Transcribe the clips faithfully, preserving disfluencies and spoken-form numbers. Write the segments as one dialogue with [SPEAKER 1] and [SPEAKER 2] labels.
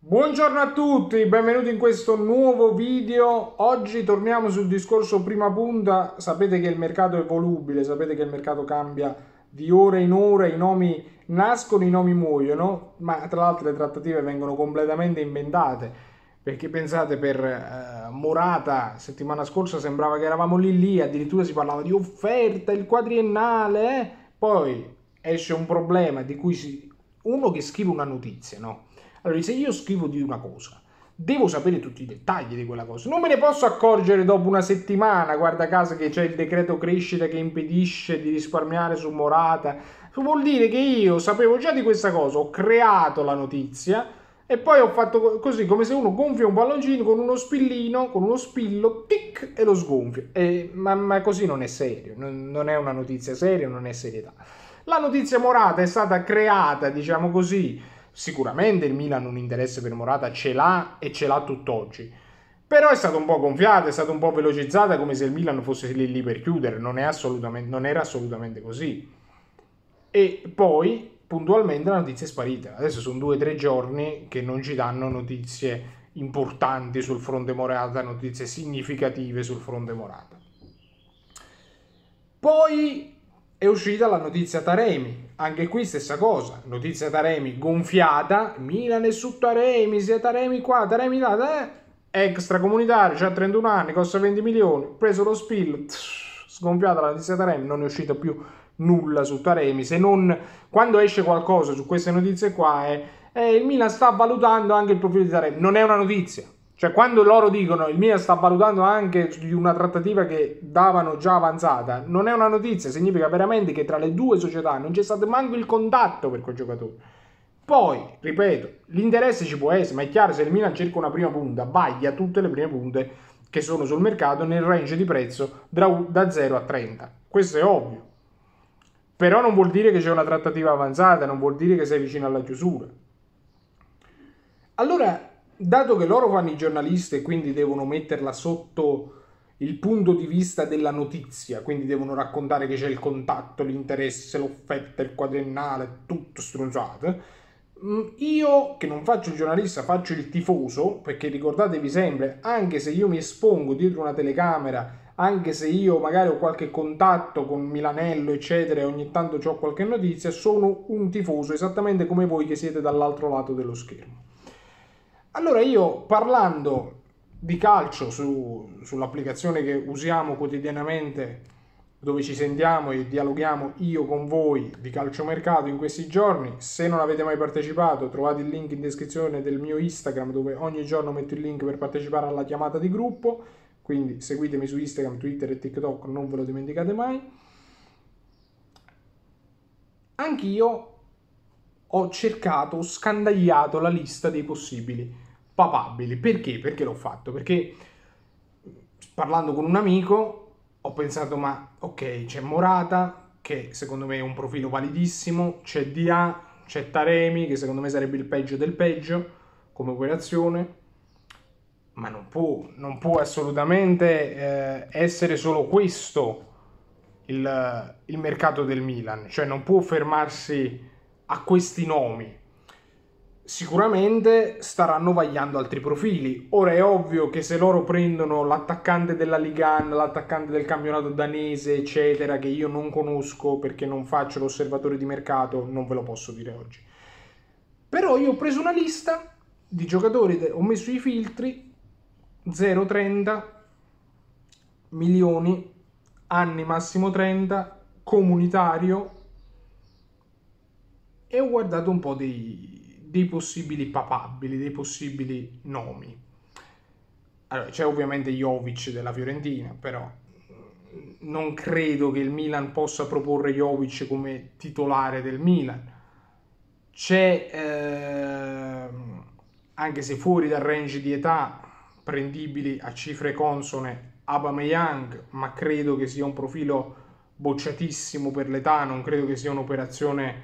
[SPEAKER 1] Buongiorno a tutti, benvenuti in questo nuovo video. Oggi torniamo sul discorso prima punta. Sapete che il mercato è volubile, sapete che il mercato cambia di ora in ora, i nomi nascono, i nomi muoiono, ma tra l'altro le trattative vengono completamente inventate. Perché pensate, per eh, Morata settimana scorsa sembrava che eravamo lì lì, addirittura si parlava di offerta, il quadriennale, eh? Poi esce un problema di cui si... uno che scrive una notizia, no? Allora, se io scrivo di una cosa, devo sapere tutti i dettagli di quella cosa. Non me ne posso accorgere dopo una settimana, guarda caso, che c'è il decreto crescita che impedisce di risparmiare su Morata. Vuol dire che io sapevo già di questa cosa, ho creato la notizia e poi ho fatto così, come se uno gonfia un palloncino con uno spillino, con uno spillo, tic, e lo sgonfia. E, ma, ma così non è serio, non, non è una notizia seria, non è serietà. La notizia Morata è stata creata, diciamo così. Sicuramente il Milan un interesse per Morata ce l'ha e ce l'ha tutt'oggi. Però è stata un po' gonfiata, è stata un po' velocizzata come se il Milan fosse lì lì per chiudere, non, è assolutamente, non era assolutamente così. E poi puntualmente la notizia è sparita. Adesso sono due o tre giorni che non ci danno notizie importanti sul fronte Morata, notizie significative sul fronte Morata. Poi è uscita la notizia Taremi, anche qui stessa cosa, notizia Taremi gonfiata, Milan è su Taremi, sia Taremi qua, Taremi là, eh? Extracomunitario, c'ha trentuno anni, costa venti milioni, preso lo spillo, tss, sgonfiata la notizia Taremi, non è uscito più nulla su Taremi, se non quando esce qualcosa su queste notizie qua è eh, il Milan sta valutando anche il profilo di Taremi, non è una notizia. Cioè, quando loro dicono il Milan sta valutando anche di una trattativa che davano già avanzata, non è una notizia, significa veramente che tra le due società non c'è stato manco il contatto per quel giocatore. Poi, ripeto, l'interesse ci può essere, ma è chiaro, se il Milan cerca una prima punta, vaglia tutte le prime punte che sono sul mercato nel range di prezzo da zero a trenta. Questo è ovvio. Però non vuol dire che c'è una trattativa avanzata, non vuol dire che sei vicino alla chiusura. Allora, dato che loro fanno i giornalisti e quindi devono metterla sotto il punto di vista della notizia, quindi devono raccontare che c'è il contatto, l'interesse, l'offerta, il quadriennale, tutto stronzato, io che non faccio il giornalista, faccio il tifoso, perché ricordatevi sempre, anche se io mi espongo dietro una telecamera, anche se io magari ho qualche contatto con Milanello, eccetera, e ogni tanto ho qualche notizia, sono un tifoso, esattamente come voi che siete dall'altro lato dello schermo. Allora io, parlando di calcio su, sull'applicazione che usiamo quotidianamente, dove ci sentiamo e dialoghiamo io con voi di calciomercato in questi giorni, se non avete mai partecipato trovate il link in descrizione del mio Instagram, dove ogni giorno metto il link per partecipare alla chiamata di gruppo, quindi seguitemi su Instagram, Twitter e TikTok, non ve lo dimenticate mai. Anch'io ho cercato, ho scandagliato la lista dei possibili papabili. Perché? Perché l'ho fatto? Perché parlando con un amico ho pensato, ma ok, c'è Morata, che secondo me è un profilo validissimo, c'è D A, c'è Taremi, che secondo me sarebbe il peggio del peggio come operazione, ma non può, non può assolutamente eh, essere solo questo il, il mercato del Milan, cioè non può fermarsi a questi nomi. Sicuramente staranno vagliando altri profili. Ora è ovvio che se loro prendono l'attaccante della Liga uno, l'attaccante del campionato danese, eccetera, che io non conosco perché non faccio l'osservatore di mercato, non ve lo posso dire oggi. Però io ho preso una lista di giocatori, ho messo i filtri zero trenta milioni, anni massimo trenta, comunitario, e ho guardato un po' dei, dei possibili papabili, dei possibili nomi. Allora, c'è ovviamente Jovic della Fiorentina, però non credo che il Milan possa proporre Jovic come titolare del Milan. C'è, eh, anche se fuori dal range di età, prendibili a cifre consone, Aubameyang, ma credo che sia un profilo bocciatissimo per l'età, non credo che sia un'operazione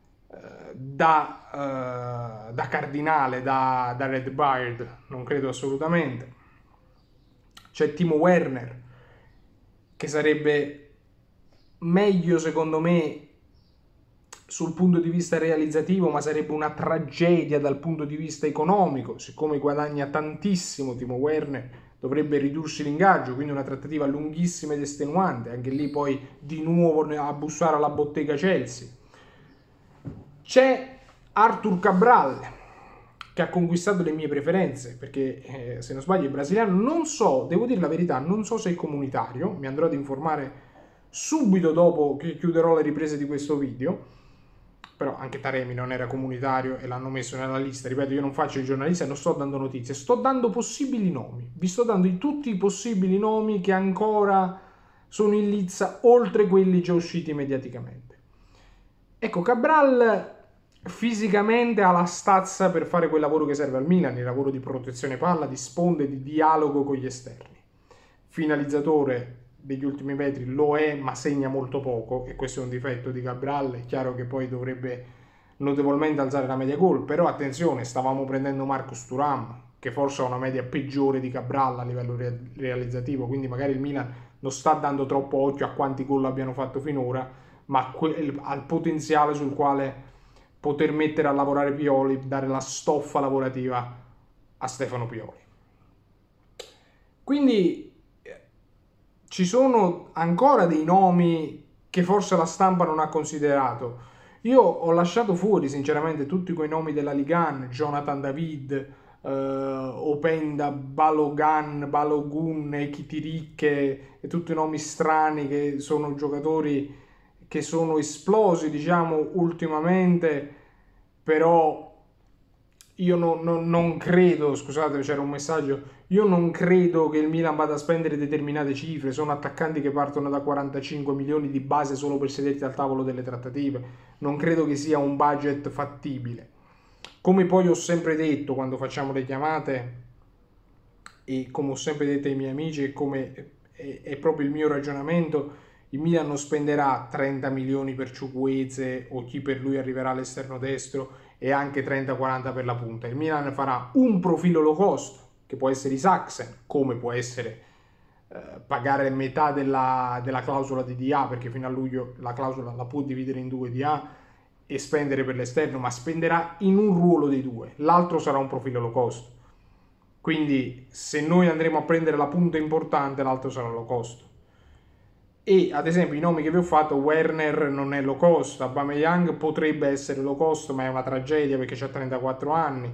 [SPEAKER 1] Da, uh, da cardinale, da, da Redbird, non credo assolutamente. C'è Timo Werner, che sarebbe meglio secondo me sul punto di vista realizzativo, ma sarebbe una tragedia dal punto di vista economico. Siccome guadagna tantissimo Timo Werner, dovrebbe ridursi l'ingaggio, quindi una trattativa lunghissima ed estenuante, anche lì poi di nuovo a bussare alla bottega Chelsea. C'è Arthur Cabral, che ha conquistato le mie preferenze, perché eh, se non sbaglio è brasiliano, non so, devo dire la verità, non so se è comunitario, mi andrò ad informare subito dopo che chiuderò le riprese di questo video, però anche Taremi non era comunitario e l'hanno messo nella lista. Ripeto, io non faccio il giornalista e non sto dando notizie, sto dando possibili nomi, vi sto dando tutti i possibili nomi che ancora sono in lizza, oltre quelli già usciti mediaticamente. Ecco, Cabral fisicamente ha la stazza per fare quel lavoro che serve al Milan, il lavoro di protezione palla, di sponde, di dialogo con gli esterni. Finalizzatore degli ultimi metri lo è, ma segna molto poco, e questo è un difetto di Cabral. È chiaro che poi dovrebbe notevolmente alzare la media gol, però attenzione, stavamo prendendo Marcus Thuram, che forse ha una media peggiore di Cabral a livello re realizzativo, quindi magari il Milan non sta dando troppo occhio a quanti gol abbiano fatto finora, ma al potenziale sul quale poter mettere a lavorare Pioli, dare la stoffa lavorativa a Stefano Pioli. Quindi ci sono ancora dei nomi che forse la stampa non ha considerato. Io ho lasciato fuori sinceramente tutti quei nomi della Ligan, Jonathan David, eh, Openda, Balogan, Balogun, Ekitirike e tutti i nomi strani che sono giocatori che sono esplosi, diciamo, ultimamente, però io non, non, non credo, scusate, c'era un messaggio, io non credo che il Milan vada a spendere determinate cifre. Sono attaccanti che partono da quarantacinque milioni di base solo per sederti al tavolo delle trattative, non credo che sia un budget fattibile. Come poi ho sempre detto quando facciamo le chiamate, e come ho sempre detto ai miei amici, e come è, è proprio il mio ragionamento, il Milan non spenderà trenta milioni per Chukwueze o chi per lui arriverà all'esterno destro e anche trenta quaranta per la punta. Il Milan farà un profilo low cost, che può essere Isaksen, come può essere eh, pagare metà della, della clausola di D A, perché fino a luglio la clausola la può dividere in due D A, e spendere per l'esterno, ma spenderà in un ruolo dei due. L'altro sarà un profilo low cost. Quindi se noi andremo a prendere la punta importante, l'altro sarà low cost. E ad esempio i nomi che vi ho fatto, Werner non è low cost, Aubameyang potrebbe essere low cost, ma è una tragedia perché ha trentaquattro anni,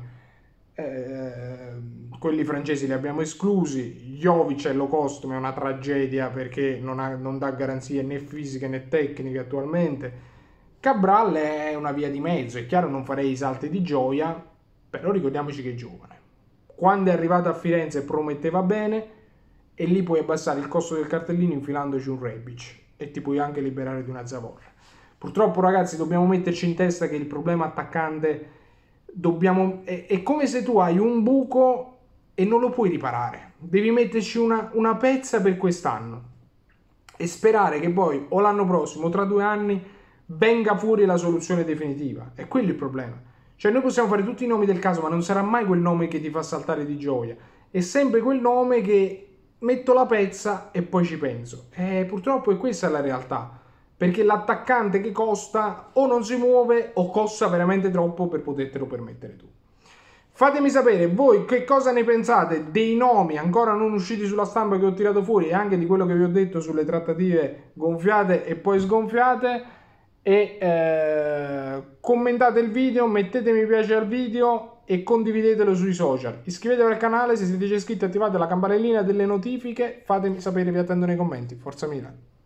[SPEAKER 1] eh, quelli francesi li abbiamo esclusi, Jovic è low cost ma è una tragedia perché non, ha, non dà garanzie né fisiche né tecniche attualmente. Cabral è una via di mezzo, è chiaro, non farei i salti di gioia, però ricordiamoci che è giovane. Quando è arrivato a Firenze prometteva bene, e lì puoi abbassare il costo del cartellino infilandoci un Rebic e ti puoi anche liberare di una Zavorra. Purtroppo ragazzi dobbiamo metterci in testa che il problema attaccante dobbiamo, è, è come se tu hai un buco e non lo puoi riparare, devi metterci una, una pezza per quest'anno e sperare che poi o l'anno prossimo o tra due anni venga fuori la soluzione definitiva. È quello il problema. Cioè noi possiamo fare tutti i nomi del caso, ma non sarà mai quel nome che ti fa saltare di gioia, è sempre quel nome che metto la pezza e poi ci penso. E purtroppo è questa la realtà, perché l'attaccante che costa o non si muove o costa veramente troppo per potertelo permettere tu. Fatemi sapere voi che cosa ne pensate dei nomi ancora non usciti sulla stampa che ho tirato fuori e anche di quello che vi ho detto sulle trattative gonfiate e poi sgonfiate, e eh, commentate il video, mettete mi piace al video e condividetelo sui social. Iscrivetevi al canale se siete già iscritti, attivate la campanellina delle notifiche, fatemi sapere, vi attendo nei commenti. Forza Milan!